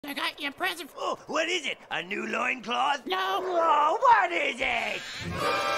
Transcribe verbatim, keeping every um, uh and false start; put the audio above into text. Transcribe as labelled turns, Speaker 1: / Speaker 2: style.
Speaker 1: I got you a present.
Speaker 2: Oh, what is it? A new loincloth?
Speaker 1: No.
Speaker 2: Oh, what is it?